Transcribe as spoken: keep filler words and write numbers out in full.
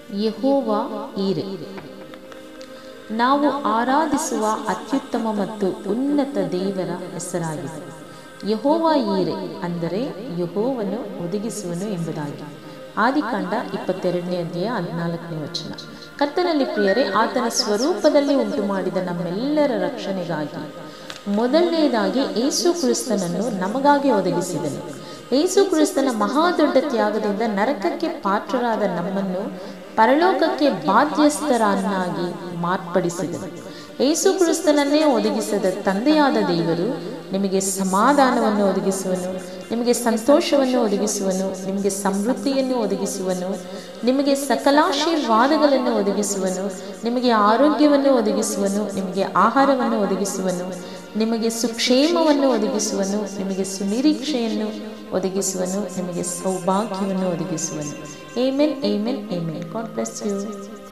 ಯೆಹೋವ ಈರೆ. ನಾವು ಆರಾಧಿಸುವ ಅತ್ಯುತ್ತಮ ಮತ್ತು ಉನ್ನತ ದೇವರ ಹೆಸರಾಗಿದೆ. ಯೆಹೋವ ಈರೆ ಅಂದರೆ ಯೆಹೋವನು ಒದಗಿಸುವನು ಎಂಬುದಾಗಿ. ಆದಿಕಾಂಡ ಇಪ್ಪತ್ತೆರಡನೇ ಅಧ್ಯಾಯ ಹದಿನಾಲ್ಕನೇ ವಚನ. ಕರ್ತನಲ್ಲಿ ಪ್ರಿಯರೇ, ಆತನ ಸ್ವರೂಪದಲ್ಲಿ ಉಂಟು ಮಾಡಿದ ನಮ್ಮೆಲ್ಲರ ರಕ್ಷಣೆಗಾಗಿ ಮೊದಲನೆಯದಾಗಿ ಯೇಸು ಕ್ರಿಸ್ತನನ್ನು ನಮಗಾಗಿ ಒದಗಿಸಿದನು. ಯೇಸು ಕ್ರಿಸ್ತನ ಮಹಾದೊಡ್ಡ ತ್ಯಾಗದಿಂದ ನರಕಕ್ಕೆ ಪಾತ್ರರಾದ ನಮ್ಮನ್ನು ಪರಲೋಕಕ್ಕೆ ಬಾಧ್ಯಸ್ಥರನ್ನಾಗಿ ಮಾರ್ಪಡಿಸಿದನು. ಯೇಸು ಕ್ರಿಸ್ತನನ್ನೇ ಒದಗಿಸಿದ ತಂದೆಯಾದ ದೇವರು ನಿಮಗೆ ಸಮಾಧಾನವನ್ನು ಒದಗಿಸುವನು, ನಿಮಗೆ ಸಂತೋಷವನ್ನು ಒದಗಿಸುವನು, ನಿಮಗೆ ಸಮೃದ್ಧಿಯನ್ನು ಒದಗಿಸುವನು, ನಿಮಗೆ ಸಕಲಾಶೀರ್ವಾದಗಳನ್ನು ಒದಗಿಸುವನು, ನಿಮಗೆ ಆರೋಗ್ಯವನ್ನು ಒದಗಿಸುವನು, ನಿಮಗೆ ಆಹಾರವನ್ನು ಒದಗಿಸುವನು, ನಿಮಗೆ ಸುಕ್ಷೇಮವನ್ನು ಒದಗಿಸುವನು, ನಿಮಗೆ ಸುನಿರೀಕ್ಷೆಯನ್ನು ಒದಗಿಸುವನು, ನಿಮಗೆ ಸೌಭಾಗ್ಯವನ್ನು ಒದಗಿಸುವನು. Amen, amen, amen. God bless you.